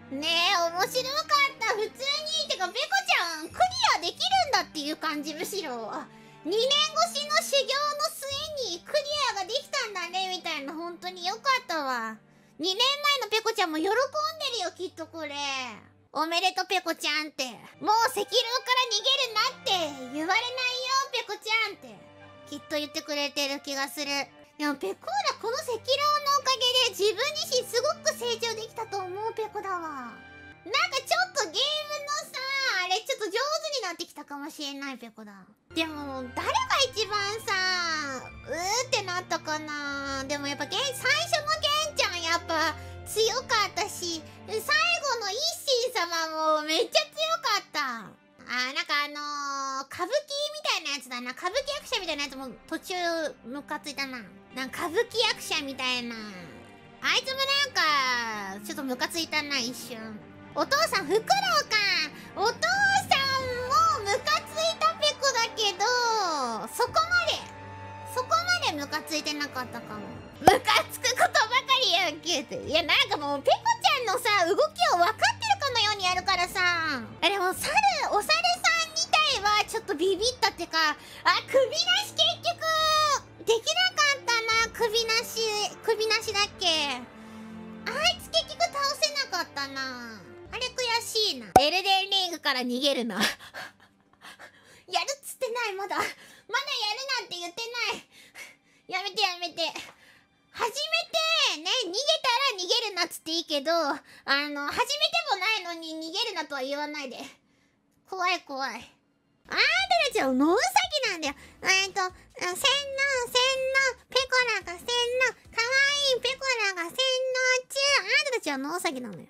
ねえ、面白かった。普通に。てか、ペコちゃん、クリアできるんだっていう感じ、むしろ。2年越しの修行の末にクリアができたんだね、みたいな。本当によかったわ。2年前のペコちゃんも喜んでるよ、きっとこれ。おめでとう、ペコちゃんって。もう赤狼から逃げるなって言われないよ、ペコちゃんって。きっと言ってくれてる気がする。でもペコーラこの赤狼のおかげで自分自身すごく成長できたと思うペコだわ。なんかちょっとゲームのさ、あれちょっと上手になってきたかもしれないペコだ。でも誰が一番さ、ってなったかな。でもやっぱ最初のゲンちゃんやっぱ強かったし、最後の一心様もめっちゃ強かった。なんか歌舞伎みたいなやつだな。歌舞伎役者みたいなやつも途中ムカついたな。なんか歌舞伎役者みたいな。あいつもなんか、ちょっとムカついたな、一瞬。お父さん、フクロウか。お父さんもムカついたペコだけど、そこまでムカついてなかったかも。ムカつくことばかりやんけって。いや、なんかもうペコちゃんのさ、動きを分かってるかのようにやるからさ。でもお猿さん自体はちょっとビビったってか、首なし結局、できなかったな、首なしだっけ。あいつ結局倒せなかったな。あれ悔しいな。エルデンリングから逃げるな。やるっつってない、まだやるなんて言ってない。やめて。初めてね、逃げたら逃げるなっつっていいけど、初めてもないのに逃げるなとは言わないで。怖い。あんたたちはノウサギなんだよ。ペコラが洗脳、かわいいペコラが洗脳中。あんたたちはノウサギなのよ。